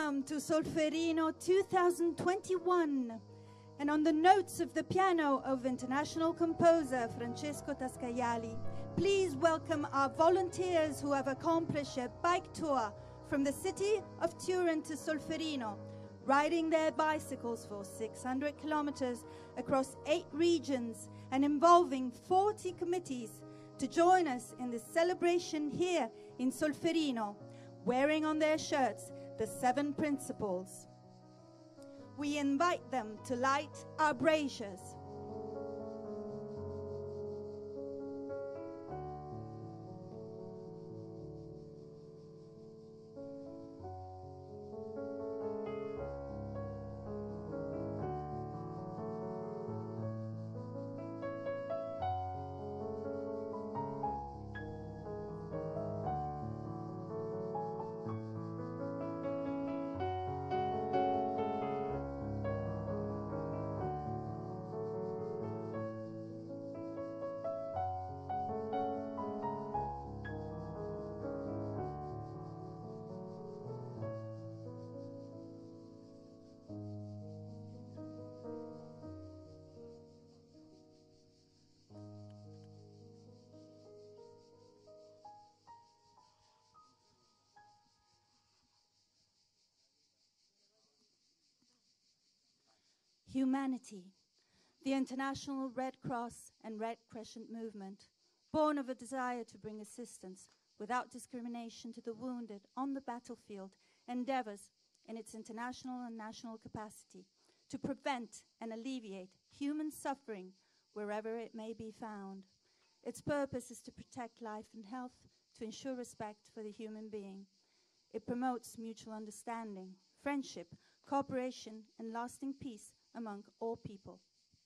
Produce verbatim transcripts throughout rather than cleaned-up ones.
Welcome to Solferino two thousand twenty-one. And on the notes of the piano of international composer Francesco Tascaiali, please welcome our volunteers who have accomplished a bike tour from the city of Turin to Solferino, riding their bicycles for six hundred kilometers across eight regions and involving forty committees to join us in this celebration here in Solferino, wearing on their shirts the seven principles. We invite them to light our braziers. Humanity, the International Red Cross and Red Crescent movement, born of a desire to bring assistance without discrimination to the wounded on the battlefield, endeavors in its international and national capacity to prevent and alleviate human suffering wherever it may be found. Its purpose is to protect life and health, to ensure respect for the human being. It promotes mutual understanding, friendship, cooperation, and lasting peace among all people.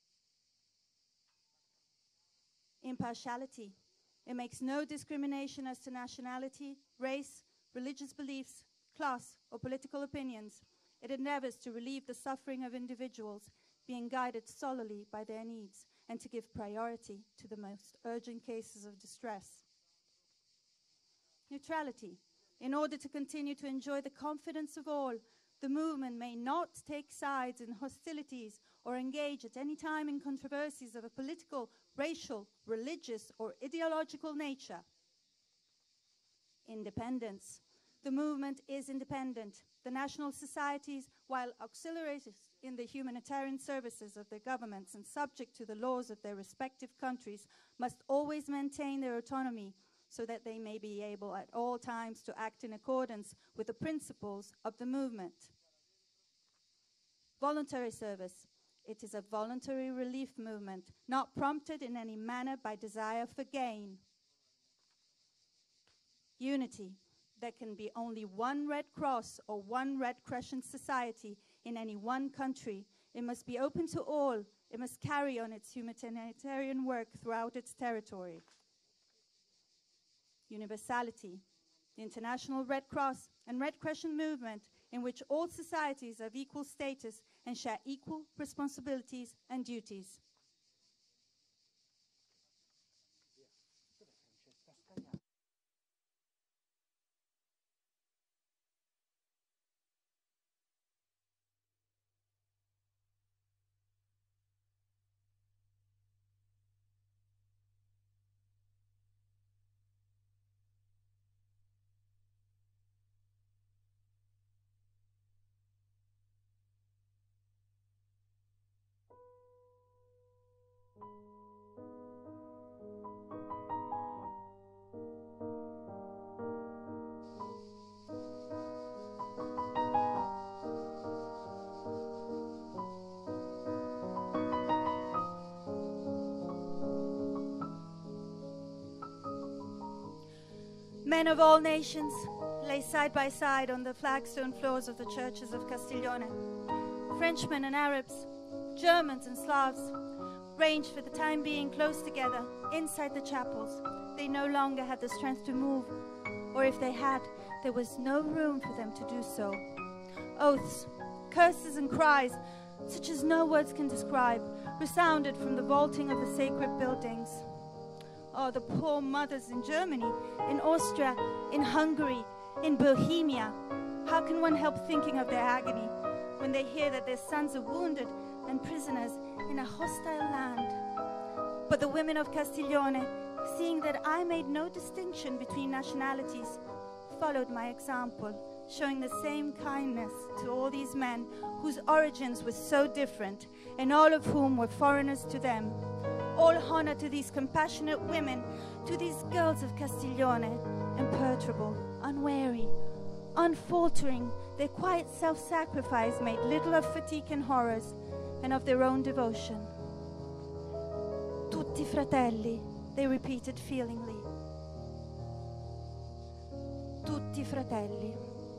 Impartiality. It makes no discrimination as to nationality, race, religious beliefs, class, or political opinions. It endeavors to relieve the suffering of individuals, being guided solely by their needs, and to give priority to the most urgent cases of distress. Neutrality. In order to continue to enjoy the confidence of all, the movement may not take sides in hostilities or engage at any time in controversies of a political, racial, religious, or ideological nature. Independence. The movement is independent. The national societies, while auxiliaries in the humanitarian services of their governments and subject to the laws of their respective countries, must always maintain their autonomy so that they may be able at all times to act in accordance with the principles of the movement. Voluntary service. It is a voluntary relief movement, not prompted in any manner by desire for gain. Unity. There can be only one Red Cross or one Red Crescent society in any one country. It must be open to all. It must carry on its humanitarian work throughout its territory. Universality. The International Red Cross and Red Crescent movement, in which all societies have equal status and share equal responsibilities and duties. Men of all nations lay side by side on the flagstone floors of the churches of Castiglione. Frenchmen and Arabs, Germans and Slavs, ranged for the time being close together inside the chapels. They no longer had the strength to move, or if they had, there was no room for them to do so. Oaths, curses and cries, such as no words can describe, resounded from the vaulting of the sacred buildings. Oh, the poor mothers in Germany, in Austria, in Hungary, in Bohemia. How can one help thinking of their agony when they hear that their sons are wounded and prisoners in a hostile land? But the women of Castiglione, seeing that I made no distinction between nationalities, followed my example, showing the same kindness to all these men whose origins were so different, and all of whom were foreigners to them. All honor to these compassionate women, to these girls of Castiglione, imperturbable, unwary, unfaltering. Their quiet self-sacrifice made little of fatigue and horrors, and of their own devotion. Tutti fratelli, they repeated feelingly. Tutti fratelli.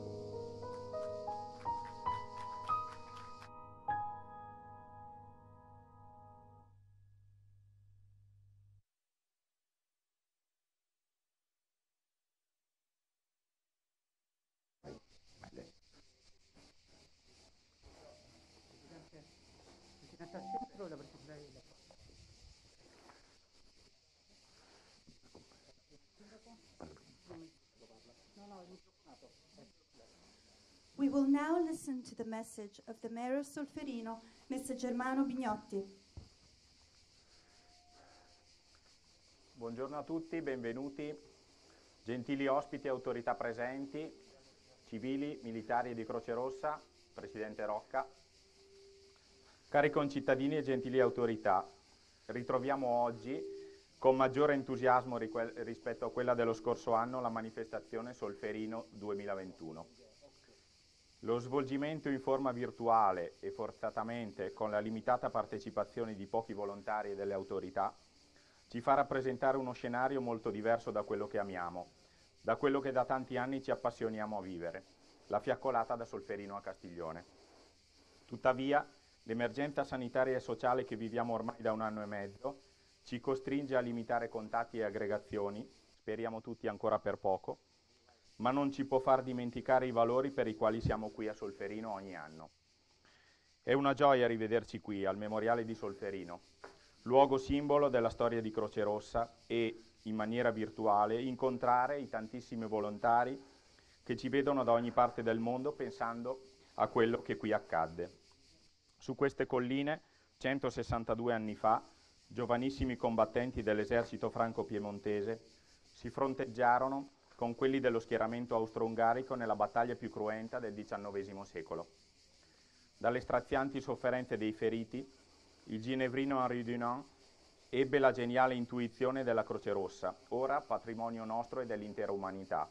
We will now listen to the message of the Mayor of Solferino, Mister Germano Bignotti. Buongiorno a tutti, benvenuti, gentili ospiti e autorità presenti, civili, militari e di Croce Rossa, Presidente Rocca. Cari concittadini e gentili autorità, ritroviamo oggi con maggiore entusiasmo rispetto a quella dello scorso anno la manifestazione Solferino duemilaventuno. Lo svolgimento in forma virtuale e forzatamente con la limitata partecipazione di pochi volontari e delle autorità ci fa rappresentare uno scenario molto diverso da quello che amiamo, da quello che da tanti anni ci appassioniamo a vivere, la fiaccolata da Solferino a Castiglione. Tuttavia, l'emergenza sanitaria e sociale che viviamo ormai da un anno e mezzo ci costringe a limitare contatti e aggregazioni, speriamo tutti ancora per poco, ma non ci può far dimenticare i valori per i quali siamo qui a Solferino ogni anno. È una gioia rivederci qui, al Memoriale di Solferino, luogo simbolo della storia di Croce Rossa, e, in maniera virtuale, incontrare i tantissimi volontari che ci vedono da ogni parte del mondo pensando a quello che qui accadde. Su queste colline, centosessantadue anni fa, giovanissimi combattenti dell'esercito franco-piemontese si fronteggiarono con quelli dello schieramento austro-ungarico nella battaglia più cruenta del diciannovesimo secolo. Dalle strazianti sofferenze dei feriti, il ginevrino Henri Dunant ebbe la geniale intuizione della Croce Rossa, ora patrimonio nostro e dell'intera umanità.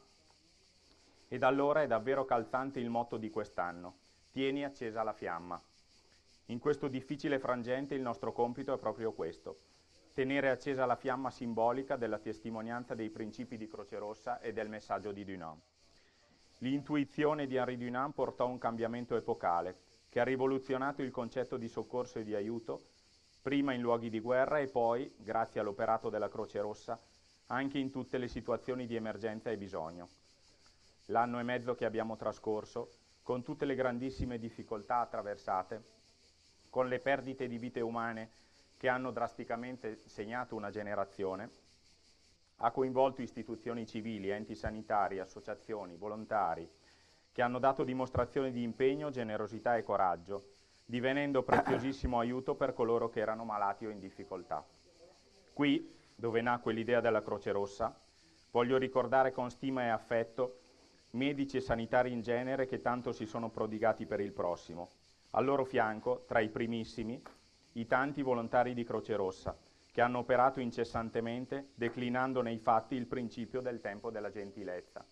E da allora è davvero calzante il motto di quest'anno: tieni accesa la fiamma. In questo difficile frangente il nostro compito è proprio questo: tenere accesa la fiamma simbolica della testimonianza dei principi di Croce Rossa e del messaggio di Dunant. L'intuizione di Henri Dunant portò un cambiamento epocale che ha rivoluzionato il concetto di soccorso e di aiuto, prima in luoghi di guerra e poi, grazie all'operato della Croce Rossa, anche in tutte le situazioni di emergenza e bisogno. L'anno e mezzo che abbiamo trascorso, con tutte le grandissime difficoltà attraversate, con le perdite di vite umane che hanno drasticamente segnato una generazione, ha coinvolto istituzioni civili, enti sanitari, associazioni, volontari, che hanno dato dimostrazione di impegno, generosità e coraggio, divenendo preziosissimo aiuto per coloro che erano malati o in difficoltà. Qui, dove nacque l'idea della Croce Rossa, voglio ricordare con stima e affetto medici e sanitari in genere che tanto si sono prodigati per il prossimo. Al loro fianco, tra i primissimi, i tanti volontari di Croce Rossa, che hanno operato incessantemente, declinando nei fatti il principio del tempo della gentilezza.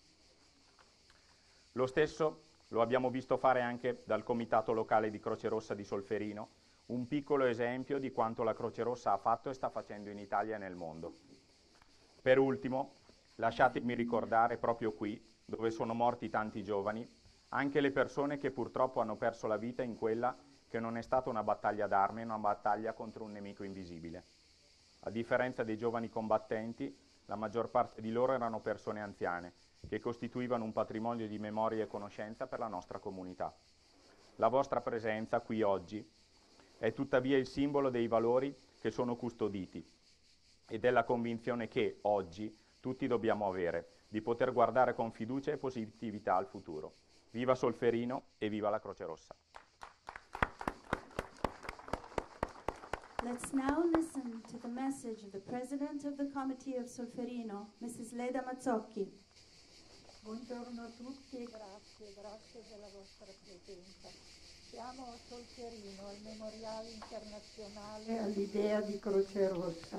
Lo stesso lo abbiamo visto fare anche dal Comitato Locale di Croce Rossa di Solferino, un piccolo esempio di quanto la Croce Rossa ha fatto e sta facendo in Italia e nel mondo. Per ultimo, lasciatemi ricordare proprio qui, dove sono morti tanti giovani, anche le persone che purtroppo hanno perso la vita in quella che non è stata una battaglia d'armi, ma una battaglia contro un nemico invisibile. A differenza dei giovani combattenti, la maggior parte di loro erano persone anziane, che costituivano un patrimonio di memoria e conoscenza per la nostra comunità. La vostra presenza qui oggi è tuttavia il simbolo dei valori che sono custoditi e della convinzione che, oggi, tutti dobbiamo avere, di poter guardare con fiducia e positività al futuro. Viva Solferino e viva la Croce Rossa. Let's now listen to the message of the President of the Committee of Solferino, Missus Leda Mazzocchi. Buongiorno a tutti e grazie, grazie della vostra presenza. Siamo a Solferino, al Memoriale Internazionale all'Idea di Croce Rossa.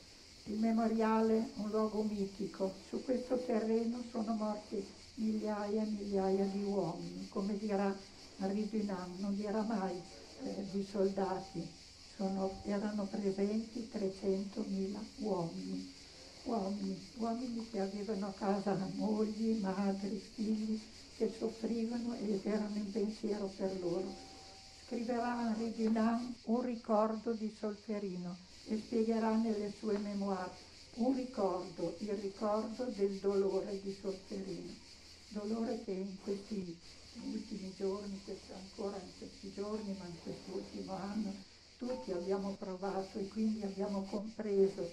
Il memoriale è un luogo mitico. Su questo terreno sono morti migliaia e migliaia di uomini. Come dirà Henri Dunant, non dirà mai eh, di soldati. Sono, erano presenti trecentomila uomini. Uomini, uomini che avevano a casa mogli, madri, figli, che soffrivano ed erano in pensiero per loro. Scriverà Henri Dunant un ricordo di Solferino e spiegherà nelle sue memoir un ricordo, il ricordo del dolore di Solferino. Dolore che in questi ultimi giorni, ancora in questi giorni, ma in quest'ultimo anno, tutti abbiamo provato e quindi abbiamo compreso,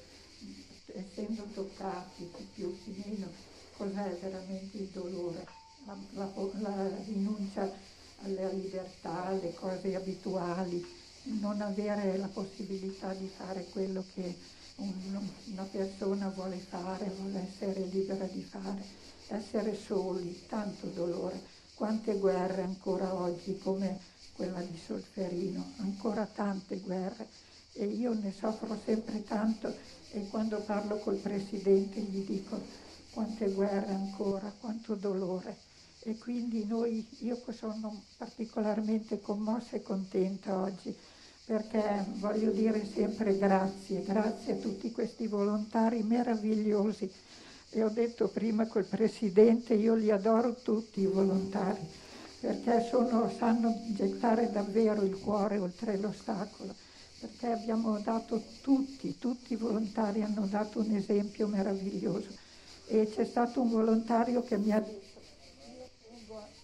essendo toccati, chi più chi meno, cos'è veramente il dolore, la, la, la rinuncia alla libertà, alle cose abituali, non avere la possibilità di fare quello che un, una persona vuole fare, vuole essere libera di fare, essere soli, tanto dolore, quante guerre ancora oggi come quella di Solferino, ancora tante guerre e io ne soffro sempre tanto e quando parlo col Presidente gli dico quante guerre ancora, quanto dolore e quindi noi, io sono particolarmente commossa e contenta oggi perché voglio dire sempre grazie, grazie a tutti questi volontari meravigliosi e ho detto prima col Presidente, io li adoro tutti i volontari perché sono, sanno gettare davvero il cuore oltre l'ostacolo, perché abbiamo dato tutti, tutti i volontari hanno dato un esempio meraviglioso e c'è stato un volontario che mi ha detto io tengo a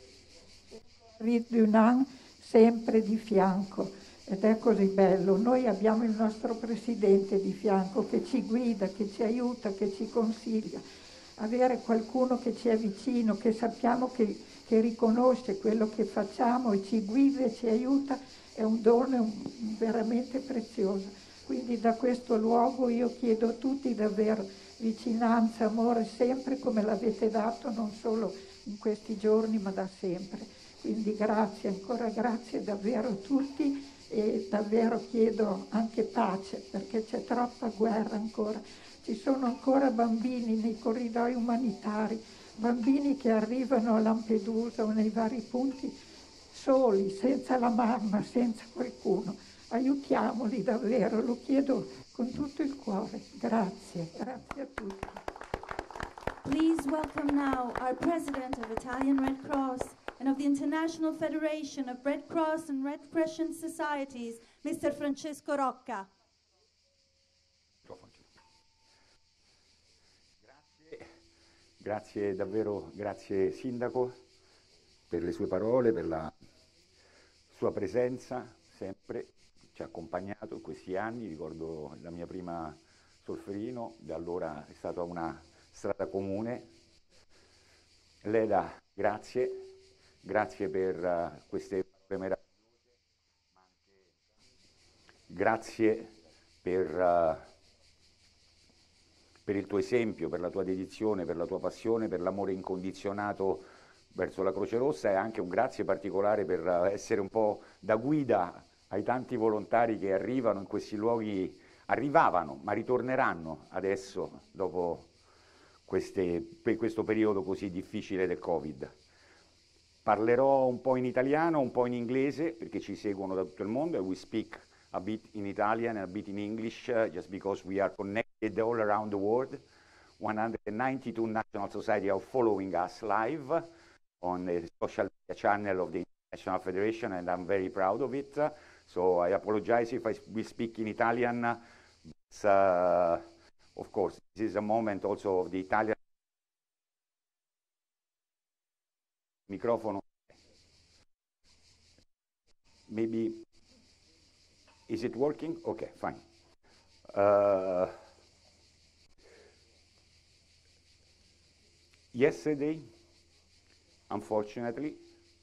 Henri Dunant sempre di fianco ed è così bello, noi abbiamo il nostro Presidente di fianco che ci guida, che ci aiuta, che ci consiglia, avere qualcuno che ci è vicino, che sappiamo che che riconosce quello che facciamo e ci guida e ci aiuta, è un dono veramente prezioso. Quindi da questo luogo io chiedo a tutti davvero vicinanza, amore, sempre come l'avete dato, non solo in questi giorni, ma da sempre. Quindi grazie, ancora grazie davvero a tutti e davvero chiedo anche pace, perché c'è troppa guerra ancora. Ci sono ancora bambini nei corridoi umanitari, bambini che arrivano a Lampedusa o nei vari punti soli, senza la mamma, senza qualcuno. Aiutiamoli davvero, lo chiedo con tutto il cuore. Grazie, grazie a tutti. Please welcome now our President of Italian Red Cross and of the International Federation of Red Cross and Red Crescent Societies, Mister Francesco Rocca. Grazie davvero, grazie Sindaco per le sue parole, per la sua presenza, sempre ci ha accompagnato in questi anni, ricordo la mia prima Solferino, da allora è stata una strada comune. Leda, grazie, grazie per uh, queste parole meravigliose, ma anche grazie per... Uh, per il tuo esempio, per la tua dedizione, per la tua passione, per l'amore incondizionato verso la Croce Rossa e anche un grazie particolare per essere un po' da guida ai tanti volontari che arrivano in questi luoghi, arrivavano, ma ritorneranno adesso dopo queste, per questo periodo così difficile del Covid. Parlerò un po' in italiano, un po' in inglese, perché ci seguono da tutto il mondo e we speak a bit in Italian and a bit in English, uh, just because we are connected all around the world. one hundred ninety-two national societies are following us live on the social media channel of the International Federation, and I'm very proud of it. So I apologize if I will speak in Italian. But, uh, of course, this is a moment also of the Italian microphone. Maybe. Is it working? Okay, fine. Uh, yesterday, unfortunately,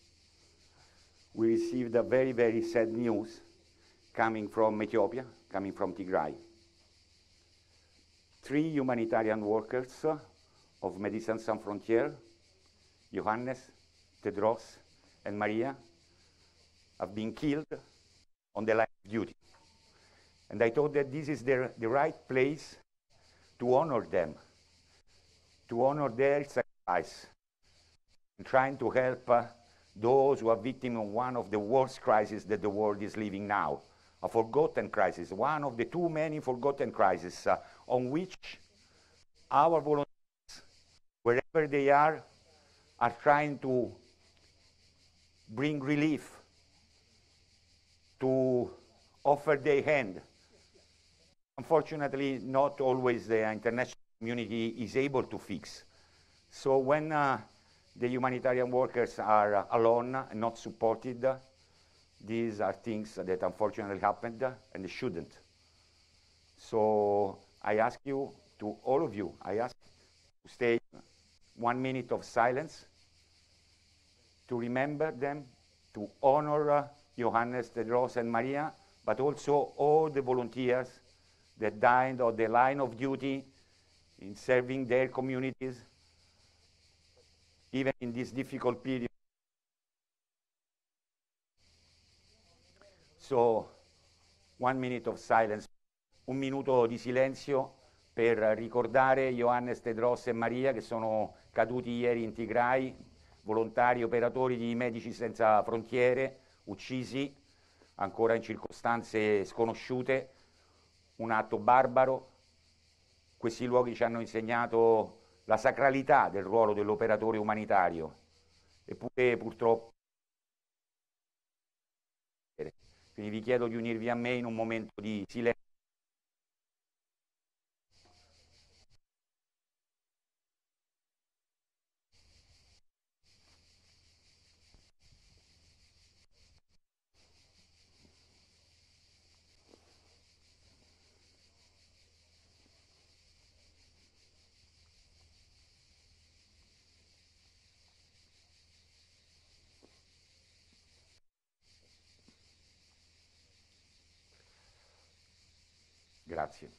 we received a very, very sad news coming from Ethiopia, coming from Tigray. Three humanitarian workers of Médecins Sans Frontières, Johannes, Tedros, and Maria, have been killed on the line of duty. And I thought that this is the, the right place to honor them, to honor their sacrifice, and trying to help uh, those who are victims of one of the worst crises that the world is living now, a forgotten crisis, one of the too many forgotten crises uh, on which our volunteers, wherever they are, are trying to bring relief, to offer their hand. Unfortunately, not always the international community is able to fix. So when uh, the humanitarian workers are uh, alone and not supported, uh, these are things that unfortunately happened uh, and they shouldn't. So I ask you, to all of you, I ask to stay one minute of silence to remember them, to honor uh, Johannes, Tedros, and Maria, but also all the volunteers that died on the line of duty in serving their communities, even in this difficult period. So, one minute of silence, un minuto di silenzio per ricordare Johannes, Tedros e Maria che sono caduti ieri in Tigray, volontari operatori di Medici Senza Frontiere, uccisi ancora in circostanze sconosciute, un atto barbaro. Questi luoghi ci hanno insegnato la sacralità del ruolo dell'operatore umanitario, eppure purtroppo. Quindi vi chiedo di unirvi a me in un momento di silenzio. Grazie.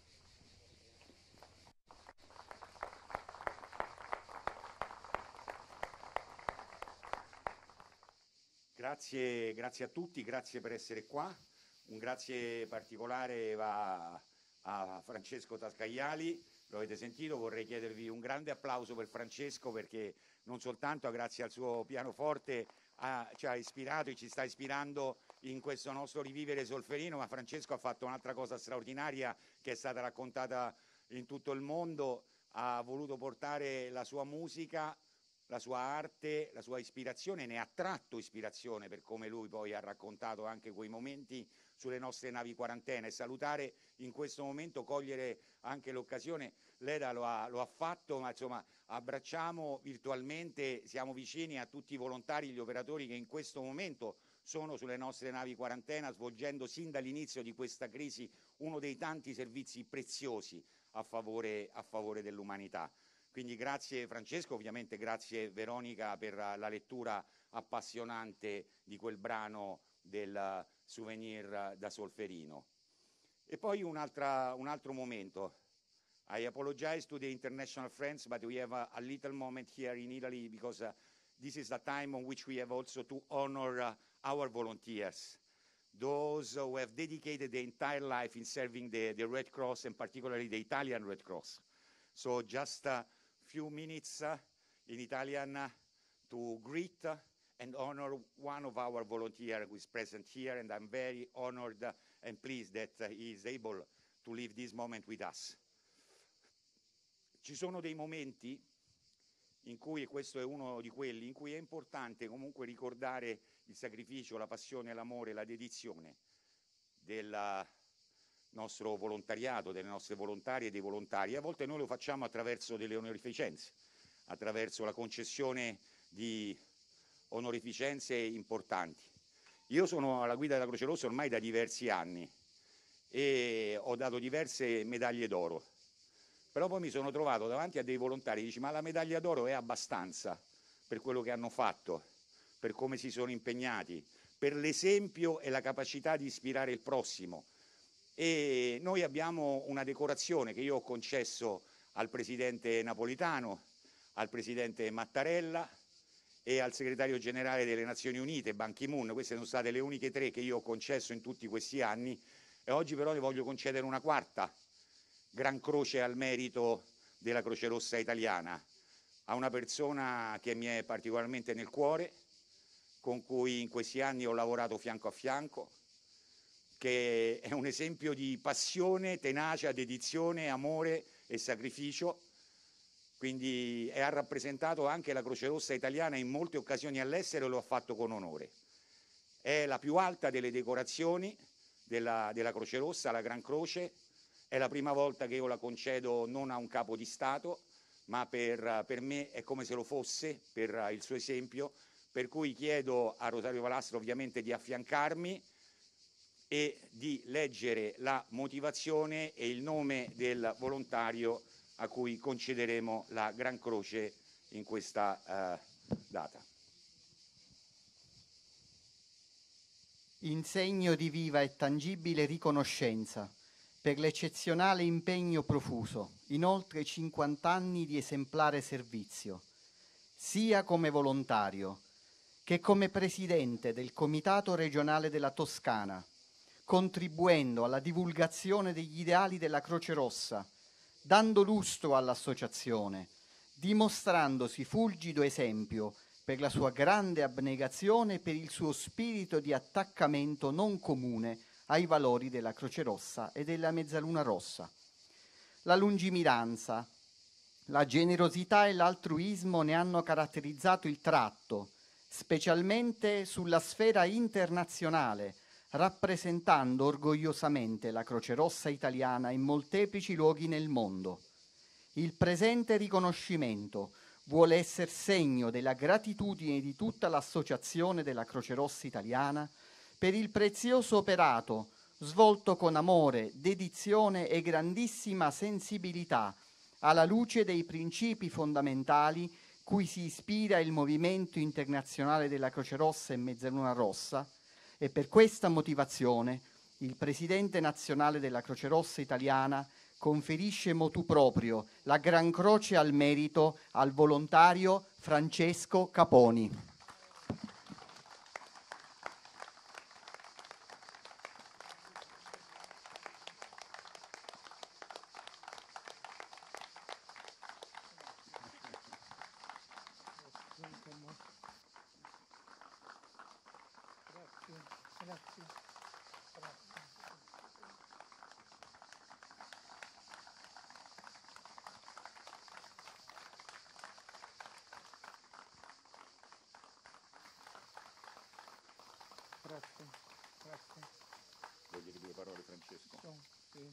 Grazie, grazie a tutti, grazie per essere qua. Un grazie particolare va a Francesco Tascaiali, lo avete sentito, vorrei chiedervi un grande applauso per Francesco perché non soltanto grazie al suo pianoforte ha, ci ha ispirato e ci sta ispirando in questo nostro rivivere solferino, ma Francesco ha fatto un'altra cosa straordinaria che è stata raccontata in tutto il mondo, ha voluto portare la sua musica, la sua arte, la sua ispirazione, ne ha tratto ispirazione per come lui poi ha raccontato anche quei momenti sulle nostre navi quarantena, e salutare in questo momento, cogliere anche l'occasione, Leda lo ha, lo ha fatto, ma insomma abbracciamo virtualmente, siamo vicini a tutti i volontari, gli operatori che in questo momento sono sulle nostre navi quarantena, svolgendo sin dall'inizio di questa crisi uno dei tanti servizi preziosi a favore, a favore dell'umanità. Quindi grazie Francesco, ovviamente grazie Veronica per la lettura appassionante di quel brano del Souvenir da Solferino. E poi un, altra, un altro momento. I apologize to the international friends, but we have a, a little moment here in Italy because uh, this is the time on which we have also to honor uh, our volunteers, those who have dedicated their entire life in serving the, the Red Cross, and particularly the Italian Red Cross. So just a few minutes uh, in Italian uh, to greet uh, and honor one of our volunteers who is present here, and I'm very honored uh, and pleased that uh, he is able to live this moment with us. Ci sono dei momenti in cui, e questo è uno di quelli, in cui è importante comunque ricordare il sacrificio, la passione, l'amore, la dedizione del nostro volontariato, delle nostre volontarie e dei volontari. A volte noi lo facciamo attraverso delle onorificenze, attraverso la concessione di onorificenze importanti. Io sono alla guida della Croce Rossa ormai da diversi anni e ho dato diverse medaglie d'oro. Però poi mi sono trovato davanti a dei volontari, dici ma la medaglia d'oro è abbastanza? per quello che hanno fatto, per come si sono impegnati, per l'esempio e la capacità di ispirare il prossimo. E noi abbiamo una decorazione che io ho concesso al Presidente Napolitano, al Presidente Mattarella e al Segretario Generale delle Nazioni Unite, Ban Ki-moon. Queste sono state le uniche tre che io ho concesso in tutti questi anni, e oggi però ne voglio concedere una quarta, Gran Croce al merito della Croce Rossa italiana, a una persona che mi è particolarmente nel cuore, con cui in questi anni ho lavorato fianco a fianco, che è un esempio di passione, tenacia, dedizione, amore e sacrificio. Quindi ha rappresentato anche la Croce Rossa italiana in molte occasioni all'estero e lo ha fatto con onore. È la più alta delle decorazioni della, della Croce Rossa, la Gran Croce. È la prima volta che io la concedo non a un capo di Stato, ma per, per me è come se lo fosse, per il suo esempio, per cui chiedo a Rosario Valastro ovviamente di affiancarmi e di leggere la motivazione e il nome del volontario a cui concederemo la Gran Croce in questa eh, data. In segno di viva e tangibile riconoscenza per l'eccezionale impegno profuso in oltre cinquanta anni di esemplare servizio, sia come volontario che come presidente del Comitato regionale della Toscana, contribuendo alla divulgazione degli ideali della Croce Rossa, dando lustro all'associazione, dimostrandosi fulgido esempio per la sua grande abnegazione e per il suo spirito di attaccamento non comune ai valori della Croce Rossa e della Mezzaluna Rossa. La lungimiranza, la generosità e l'altruismo ne hanno caratterizzato il tratto, specialmente sulla sfera internazionale, rappresentando orgogliosamente la Croce Rossa italiana in molteplici luoghi nel mondo. Il presente riconoscimento vuole essere segno della gratitudine di tutta l'Associazione della Croce Rossa italiana per il prezioso operato svolto con amore, dedizione e grandissima sensibilità alla luce dei principi fondamentali cui si ispira il Movimento Internazionale della Croce Rossa e Mezzaluna Rossa, e per questa motivazione il Presidente nazionale della Croce Rossa italiana conferisce motu proprio la Gran Croce al merito al volontario Francesco Caponi. Grazie, grazie. Vuoi dire due parole, Francesco? Oh, sì.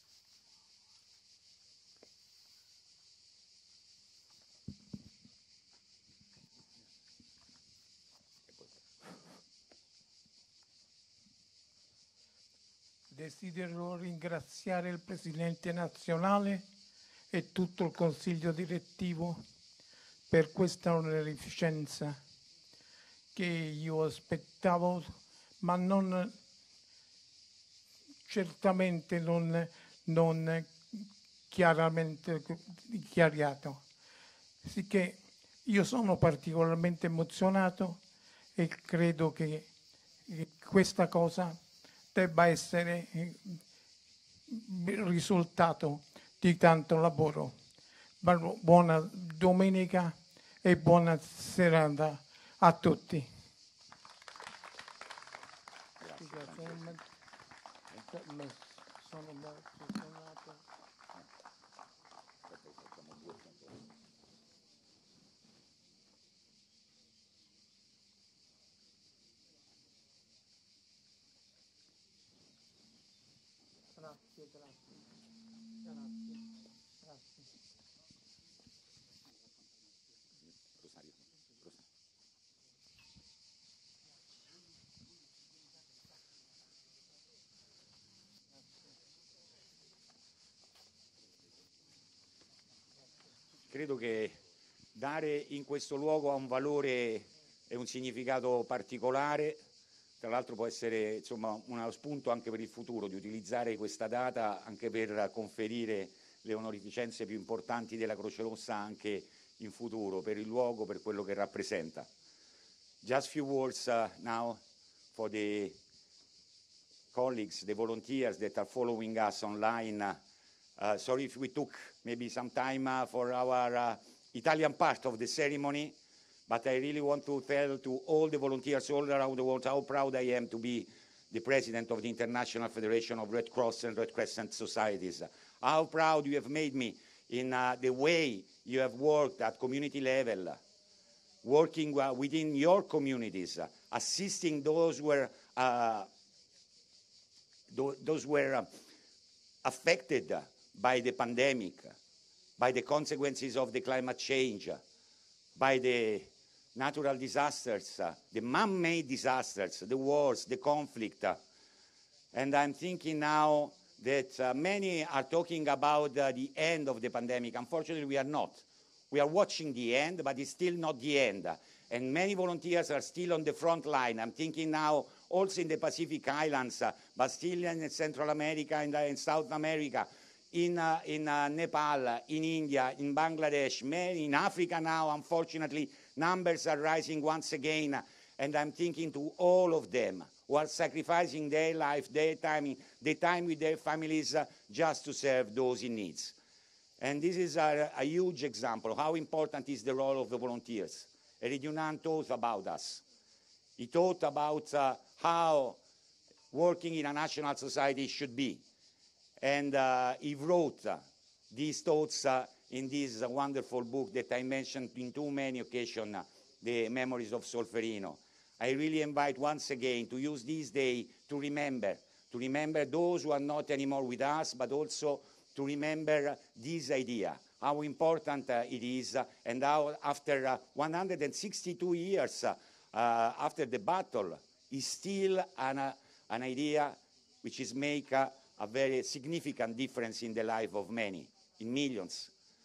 Desidero ringraziare il Presidente nazionale e tutto il Consiglio direttivo per questa onorificenza che io aspettavo, ma non certamente non, non chiaramente dichiarato. Sicché io sono particolarmente emozionato e credo che questa cosa debba essere il risultato di tanto lavoro. Buona domenica e buona serata a tutti. Grazie. Sono molto emozionato. Grazie, grazie, grazie, grazie. Rosario, Rosario. Credo che dare in questo luogo ha un valore e un significato particolare. Tra l'altro può essere insomma, uno spunto anche per il futuro, di utilizzare questa data anche per conferire le onorificenze più importanti della Croce Rossa anche in futuro, per il luogo, per quello che rappresenta. Just few words uh, now for the colleagues, the volunteers that are following us online. Uh, uh, sorry if we took maybe some time uh, for our uh, Italian part of the ceremony, but I really want to tell to all the volunteers all around the world how proud I am to be the president of the International Federation of Red Cross and Red Crescent Societies. How proud you have made me in uh, the way you have worked at community level, working uh, within your communities, uh, assisting those who were, uh, th those were uh, affected by the pandemic, by the consequences of the climate change, by the natural disasters, uh, the man-made disasters, the wars, the conflict. Uh, and I'm thinking now that uh, many are talking about uh, the end of the pandemic. Unfortunately, we are not. We are watching the end, but it's still not the end. And many volunteers are still on the front line. I'm thinking now also in the Pacific Islands, uh, but still in Central America and uh, in South America, in, uh, in uh, Nepal, in India, in Bangladesh, many, in Africa now, unfortunately, numbers are rising once again, and I'm thinking to all of them who are sacrificing their life, their time, their time with their families uh, just to serve those in need. And this is a, a huge example of how important is the role of the volunteers. Eric Dunant taught about us. He taught about uh, how working in a national society should be. And uh, he wrote uh, these thoughts uh, in this uh, wonderful book that I mentioned in too many occasions, uh, The Memories of Solferino. I really invite once again to use this day to remember, to remember those who are not anymore with us, but also to remember this idea, how important uh, it is, uh, and how after uh, one hundred sixty-two years uh, uh, after the battle, is still an, uh, an idea which is make uh, a very significant difference in the life of many, in millions.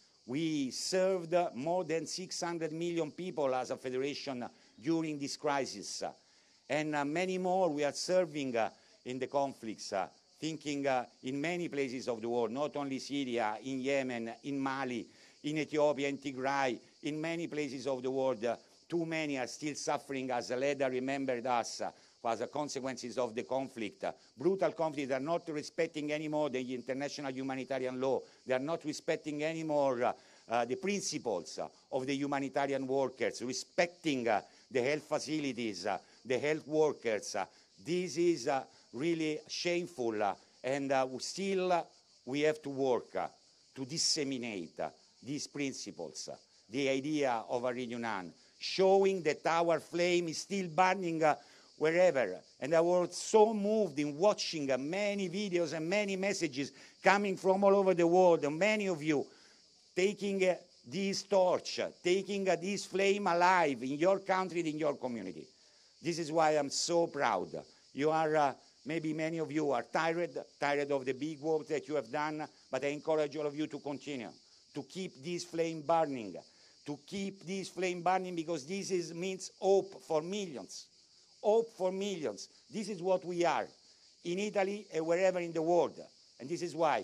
We served uh, more than six hundred million people as a federation uh, during this crisis, uh, and uh, many more we are serving uh, in the conflicts, uh, thinking uh, in many places of the world, not only Syria, in Yemen, in Mali, in Ethiopia, in Tigray, in many places of the world. Uh, too many are still suffering, as Leda remembered us, uh, as a consequences of the conflict. Uh, brutal conflict. They are not respecting anymore the international humanitarian law. They are not respecting anymore uh, uh, the principles uh, of the humanitarian workers, respecting uh, the health facilities, uh, the health workers. Uh, this is uh, really shameful, uh, and uh, still uh, we have to work uh, to disseminate uh, these principles, uh, the idea of Henri Dunant, showing that our flame is still burning uh, wherever. And I was so moved in watching uh, many videos and many messages coming from all over the world, and many of you taking uh, this torch, uh, taking uh, this flame alive in your country, in your community. This is why I'm so proud. You are, uh, maybe many of you are tired, tired of the big work that you have done, but I encourage all of you to continue, to keep this flame burning, to keep this flame burning, because this is, means hope for millions. Hope for millions. This is what we are in Italy and wherever in the world. And this is why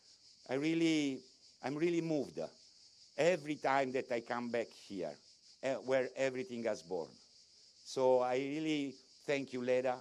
I really, I'm really moved every time that I come back here, uh, where everything has born. So I really thank you, Leda,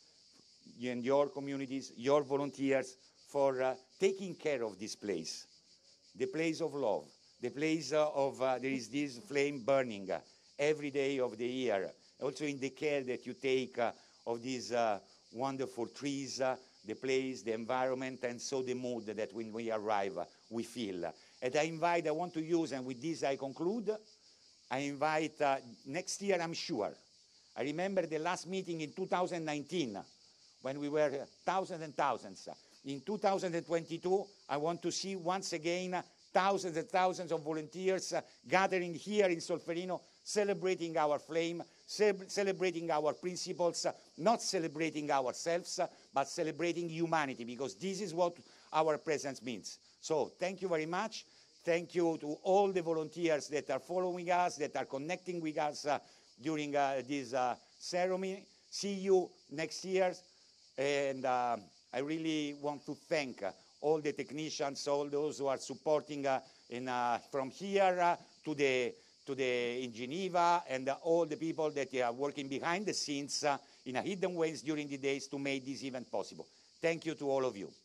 you and your communities, your volunteers, for uh, taking care of this place, the place of love, the place uh, of, uh, there is this flame burning uh, every day of the year. Also in the care that you take uh, of these uh, wonderful trees, uh, the place, the environment, and so the mood that when we arrive, uh, we feel. And I invite, I want to use, and with this I conclude, I invite, uh, next year I'm sure, I remember the last meeting in two thousand nineteen, when we were uh, thousands and thousands. In two thousand twenty-two, I want to see once again uh, thousands and thousands of volunteers uh, gathering here in Solferino, celebrating our flame, celebrating our principles, uh, not celebrating ourselves, uh, but celebrating humanity, because this is what our presence means. So thank you very much. Thank you to all the volunteers that are following us, that are connecting with us uh, during uh, this uh, ceremony. See you next year. And uh, I really want to thank uh, all the technicians, all those who are supporting uh, in, uh, from here uh, to the to the in Geneva, and uh, all the people that are working behind the scenes uh, in a hidden ways during the days to make this event possible. Thank you to all of you.